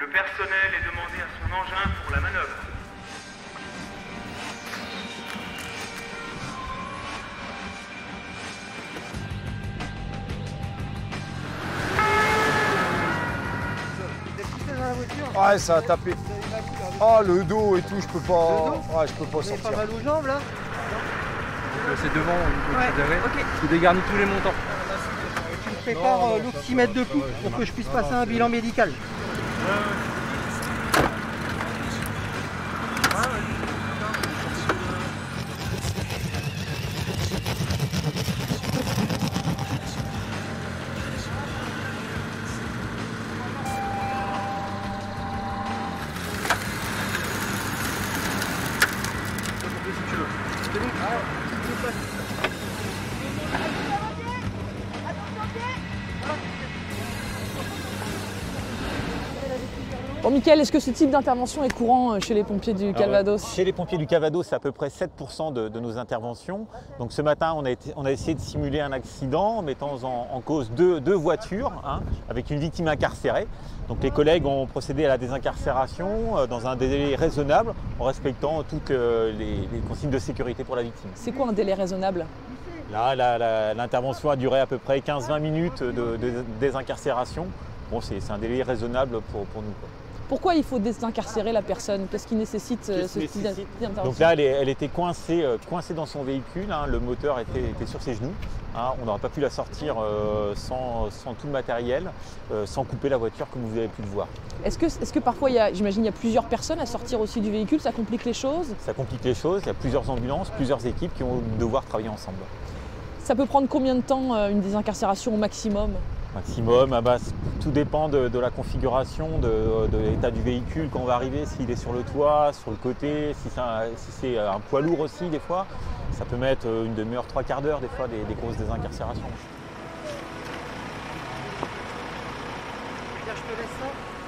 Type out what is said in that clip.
Le personnel est demandé à son engin pour la manœuvre. Ouais, ça a tapé. Ah, le dos et tout, je peux pas. Ouais, je peux pas Vous avez sortir. pas mal aux jambes là? C'est devant au niveau Ouais, du arrêt. ok. Je dégarnis tous les montants. Tu me prépares l'oxymètre de pouls pour que je puisse passer un bilan médical. Bon, Mickaël, est-ce que ce type d'intervention est courant chez les pompiers du Calvados? Chez les pompiers du Calvados, c'est à peu près 7% de nos interventions. Donc ce matin, on a essayé de simuler un accident en mettant en cause deux voitures, hein, avec une victime incarcérée. Donc les collègues ont procédé à la désincarcération dans un délai raisonnable, en respectant toutes les consignes de sécurité pour la victime. C'est quoi un délai raisonnable? Là, l'intervention a duré à peu près 15-20 minutes de désincarcération. Bon, c'est un délai raisonnable pour nous, quoi. Pourquoi il faut désincarcérer la personne? Qu'est-ce qui nécessite ce type d'intervention? Donc là, elle était coincée dans son véhicule, hein, le moteur était sur ses genoux. Hein, on n'aurait pas pu la sortir sans tout le matériel, sans couper la voiture comme vous avez pu le voir. Est-ce que parfois, j'imagine, il y a plusieurs personnes à sortir aussi du véhicule, ça complique les choses? Ça complique les choses, il y a plusieurs ambulances, plusieurs équipes qui vont devoir travailler ensemble. Ça peut prendre combien de temps une désincarcération au maximum? Maximum, tout dépend de la configuration, de l'état du véhicule quand on va arriver, s'il est sur le toit, sur le côté, si c'est un poids lourd aussi des fois, ça peut mettre une demi-heure, 3/4 d'heure des fois des grosses désincarcérations. Je te laisse ça.